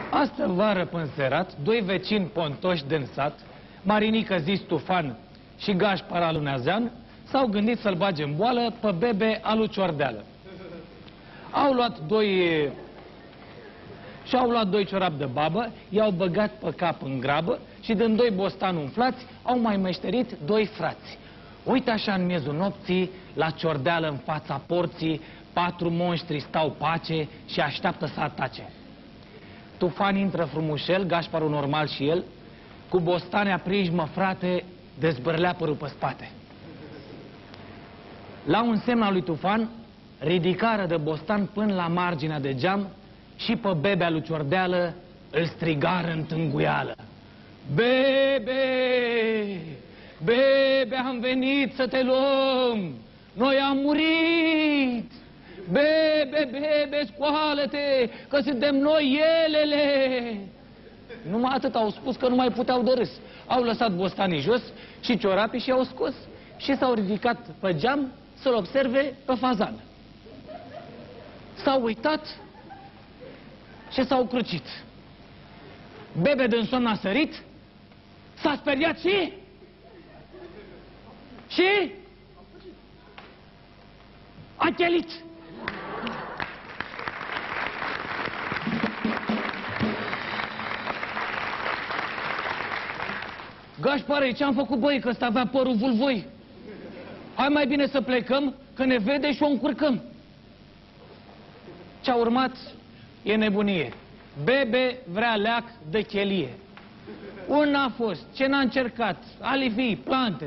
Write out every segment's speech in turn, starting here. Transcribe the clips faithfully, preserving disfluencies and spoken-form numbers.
Astă vară până serat, doi vecini pontoși din sat, Marinică zis Tufan și Gașpar Aluneazean, s-au gândit să-l bage în boală pe Bebe alu Ciordeală. Au luat doi... Și-au luat doi ciorapi de babă, i-au băgat pe cap în grabă și din doi bostani umflați au mai meșterit doi frați. Uite așa în miezul nopții, la Ciordeală în fața porții, patru monștri stau pace și așteaptă să atace. Tufan intră frumușel, Gașparul normal și el, cu bostane aprinși, mă frate, dezbârlea părul pe spate. La un semn al lui Tufan, ridicară de bostan până la marginea de geam și pe Bebea lui Ciordeală îl strigară în tânguială. Bebe, Bebe, am venit să te luăm, noi am murit. Bebe, Bebe, scoală-te, că suntem noi elele. Numai atât au spus că nu mai puteau de râs. Au lăsat bostanii jos și ciorapii și i-au scos și s-au ridicat pe geam să-l observe pe fazan. S-au uitat și s-au crucit. Bebe din somn a sărit, s-a speriat și... și... a chelit. Gașpare, ce-am făcut, băi, că ăsta avea părul vulvoi? Hai mai bine să plecăm, că ne vede și o încurcăm. Ce-a urmat e nebunie. Bebe vrea leac de chelie. Un n-a fost, ce n-a încercat, alifii, plante,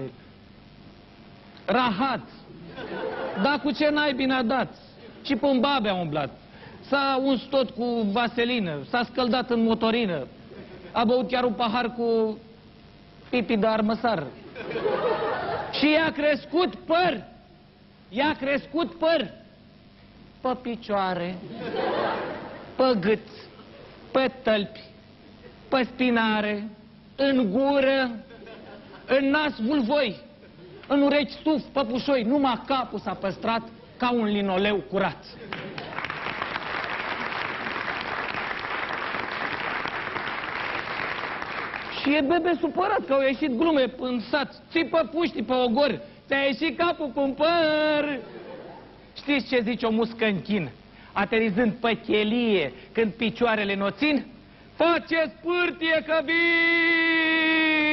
rahat, dar cu ce n-ai bine a dat. Și pe-n babe a umblat. S-a uns tot cu vaselină, s-a scăldat în motorină, a băut chiar un pahar cu pipi de armăsar. Și i-a crescut păr. I-a crescut păr. Pe picioare, pe gât, pe tălpi, pe spinare, în gură, în nas vulvoi, în urechi stuf, păpușoi. Numai capul s-a păstrat ca un linoleu curat. Și e Bebe supărat că au ieșit glume în sat. Țipă puștii pe ogor, ți-a ieșit capul cu păr. Știți ce zice o muscă în chin, aterizând pe chelie când picioarele n-o țin? Faceți pârtie că vin!